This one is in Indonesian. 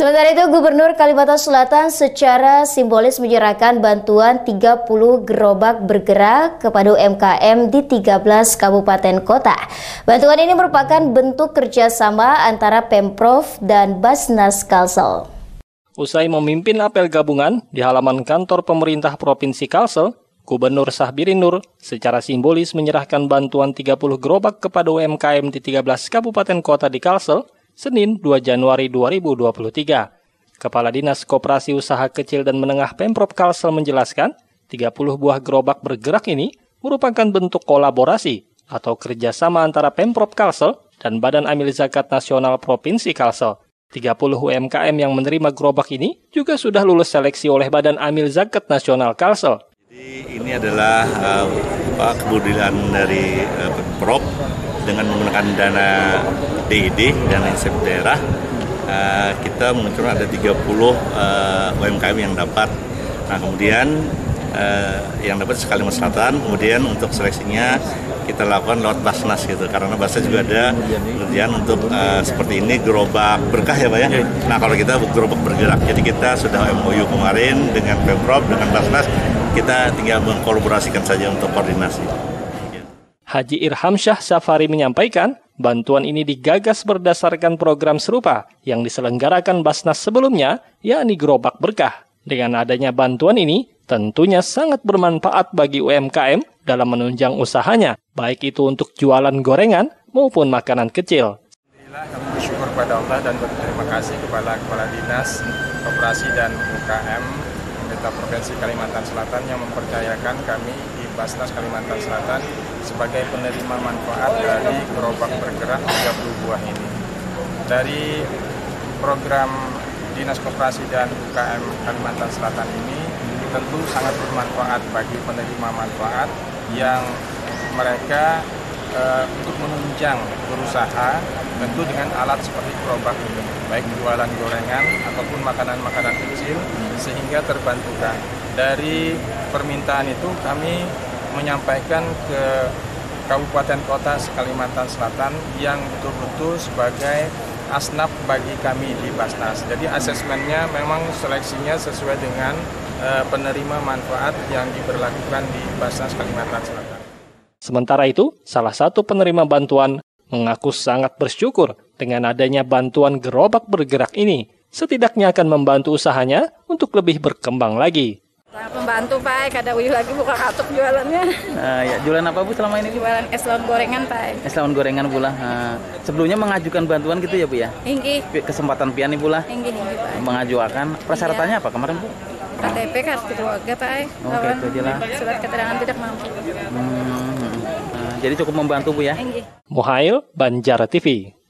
Sementara itu, Gubernur Kalimantan Selatan secara simbolis menyerahkan bantuan 30 gerobak bergerak kepada UMKM di 13 kabupaten kota. Bantuan ini merupakan bentuk kerjasama antara Pemprov dan Basnas Kalsel. Usai memimpin apel gabungan di halaman kantor pemerintah Provinsi Kalsel, Gubernur Sahbirin Nur secara simbolis menyerahkan bantuan 30 gerobak kepada UMKM di 13 kabupaten kota di Kalsel, Senin 2 Januari 2023. Kepala Dinas Koperasi Usaha Kecil dan Menengah Pemprov Kalsel menjelaskan, 30 buah gerobak bergerak ini merupakan bentuk kolaborasi atau kerjasama antara Pemprov Kalsel dan Badan Amil Zakat Nasional Provinsi Kalsel. 30 UMKM yang menerima gerobak ini juga sudah lulus seleksi oleh Badan Amil Zakat Nasional Kalsel. Jadi ini adalah kebudilan dari Pemprov dengan menggunakan dana DID, dana insentif daerah. Kita mengucurkan ada 30 UMKM yang dapat. Nah, kemudian yang dapat Kalimantan Selatan, kemudian untuk seleksinya kita lakukan lewat Basnas gitu, karena Basnas juga ada pengerjaan untuk seperti ini gerobak berkah ya Pak ya. Nah, kalau kita gerobak bergerak, jadi kita sudah MOU kemarin dengan Pemprov, dengan Basnas, kita tinggal mengkolaborasikan saja untuk koordinasi. Haji Irhamsyah Safari menyampaikan, bantuan ini digagas berdasarkan program serupa yang diselenggarakan Basnas sebelumnya, yakni gerobak berkah. Dengan adanya bantuan ini, tentunya sangat bermanfaat bagi UMKM dalam menunjang usahanya, baik itu untuk jualan gorengan maupun makanan kecil. Alhamdulillah, kami bersyukur pada Allah dan berterima kasih kepada Kepala Dinas Koperasi dan UKM Pemerintah Provinsi Kalimantan Selatan yang mempercayakan kami di Basnas Kalimantan Selatan sebagai penerima manfaat dari gerobak bergerak 30 buah ini. Dari program Dinas Koperasi dan UKM Kalimantan Selatan ini tentu sangat bermanfaat bagi penerima manfaat yang mereka untuk menunjang berusaha tentu dengan alat seperti gerobak ini, baik jualan gorengan ataupun makanan-makanan kecil, sehingga terbantukan. Dari permintaan itu kami menyampaikan ke kabupaten kota Kalimantan Selatan yang betul-betul sebagai asnaf bagi kami di Basnas. Jadi asesmennya memang seleksinya sesuai dengan penerima manfaat yang diberlakukan di Basnas Kalimantan Selatan. Sementara itu, salah satu penerima bantuan mengaku sangat bersyukur dengan adanya bantuan gerobak bergerak ini. Setidaknya akan membantu usahanya untuk lebih berkembang lagi. Membantu Pak, ada lagi buka kartu jualannya. Ya, jualan apa Bu selama ini? Jualan es lawon gorengan Pak. Es lawon gorengan pula. Sebelumnya mengajukan bantuan gitu ya Bu ya? Inggih. Kesempatan pian nih pula. Inggih Pak. Mengajukan. Persyaratannya apa kemarin Bu? KTP kartu keluarga Pak. Oke, itu aja lah. Surat keterangan tidak mampu. Jadi cukup membantu Bu ya? Muhail, Banjar TV.